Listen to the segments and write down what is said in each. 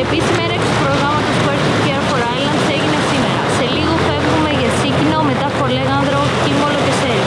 Επίσημη έρεξη του προγράμματος Quest Care for Islands έγινε σήμερα. Σε λίγο φεύγουμε για Σίκινο, μετά Φορλέγανδρο, Κύμβολο και Σέρι.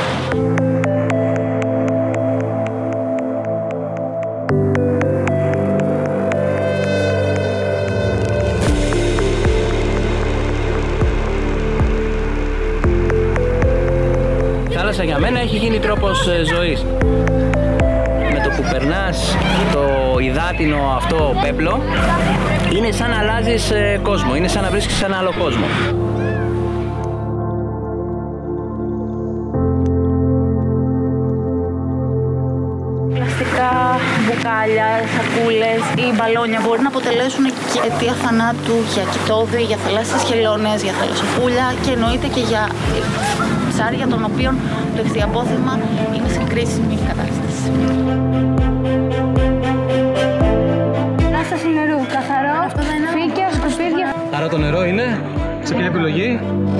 Η θάλασσα για μένα έχει γίνει τρόπος ζωής. Με το που περνάς το υδάτινο αυτό πέπλο, είναι σαν να αλλάζεις κόσμο, είναι σαν να βρίσκεις σε ένα άλλο κόσμο. Πλαστικά μπουκάλια, σακούλες ή μπαλόνια μπορεί να αποτελέσουν και αιτία θανάτου για κοιτόδη, για θαλάσσιες χελώνες, για θαλασσοπούλια και εννοείται και για ψάρια των οποίων το ηχθιαπόθεμα είναι σε κρίσιμη κατάσταση. Κατάσταση νερού, καθαρό, φύκια, σκουπίδια. Άρα το νερό είναι σε ποια επιλογή?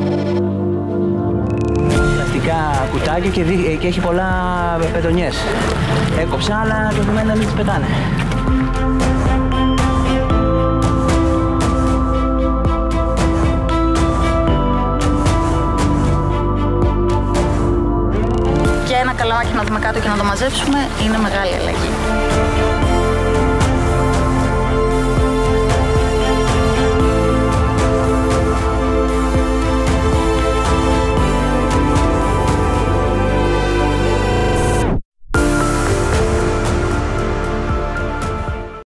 Πλαστικά κουτάκια και έχει πολλά πετονιές. Έκοψα, αλλά το θέμα είναι να μην τις πετάνε. Και ένα καλαμάκι να δούμε κάτω και να το μαζέψουμε είναι μεγάλη αλλαγή.